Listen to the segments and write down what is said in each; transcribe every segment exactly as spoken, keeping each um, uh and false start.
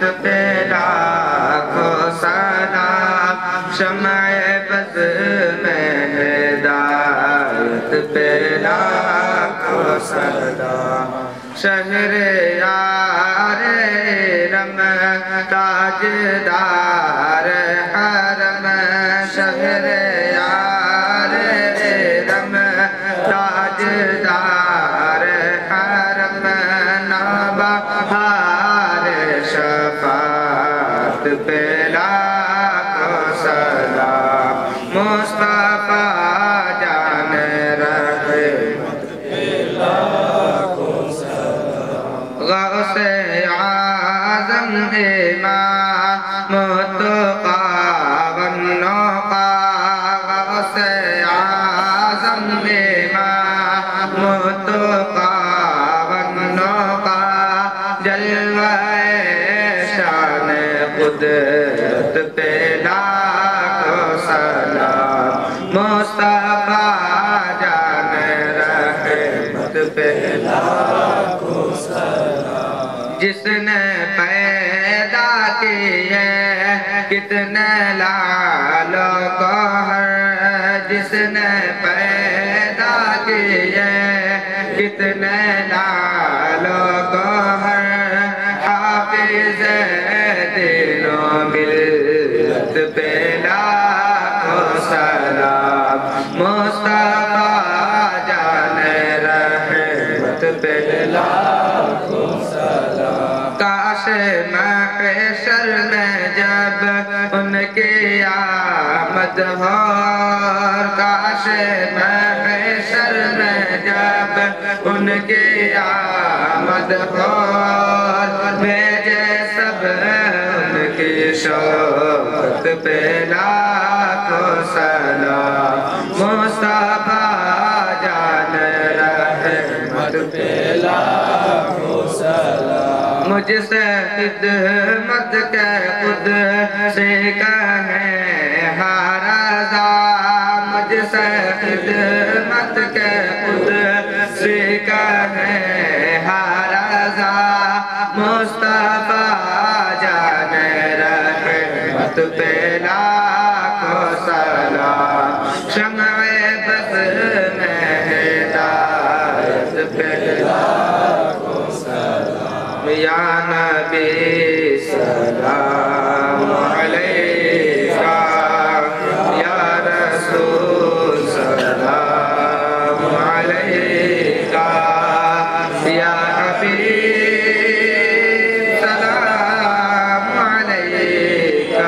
पे लाखों सलाम, शम्ए बज़ में हिदायत पे लाखों सलाम। शहरे यार रम ताजदार हरम, शहरे यार रम ताजदार हरम, नबहार शफात पे लाखों सलाम। मुस्तफा जान रहमत पे लाखों सलाम। गौसे आज़म इमाम मुत्तक़ा वन्नुक़ा, गौसे आज़म इमाम मुत्तक़ा वन्नुक़ा, जलवाए शान कुदरत पे लाखों सलाम। मुस्तफा जान रहमत पे लाखों सलाम। जिसने पैदा किए कितने लालों को हर, जिसने पैदा किए कितने लालों को हर, हाफिज़ दिलों मिल्लत पे लाखों सलाम। मुस्तफा जान रहमत पे लाखों सलाम। काश महशर में जब उनकी आमद हो, काश महशर में जब उनकी आमद हो, भेजे सब उनकी शौकत पे लाखों सलाम। मुस्तफा जान रहमत पे लाखों सलाम। मुझसे खिदमत के खुद से कहे हर रज़ा, मुझसे खिदमत के खुद से कहे हर रज़ा, मुस्तफा जान रहमत पे लाखों सलाम। शम्ए बज़ में हिदायत पे लाखों सलाम। या नबी सलाम अलैका, या रसूल सलाम अलैका, या हबीब सलाम अलैका,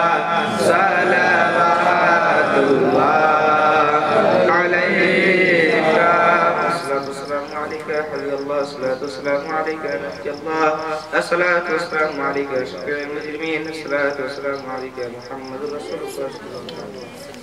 सलवातुल्लाह अलैका। अस्सलातु वस्सलामु अलैका हबीबल्लाह, अस्सलातु वस्सलामु अलैका नबीयल्लाह, अस्सलातु वस्सलामु अलैका शफीउल मुजरिमीन, अस्सलातु वस्सलामु अलैका मुहम्मदुर रसूलुल्लाह।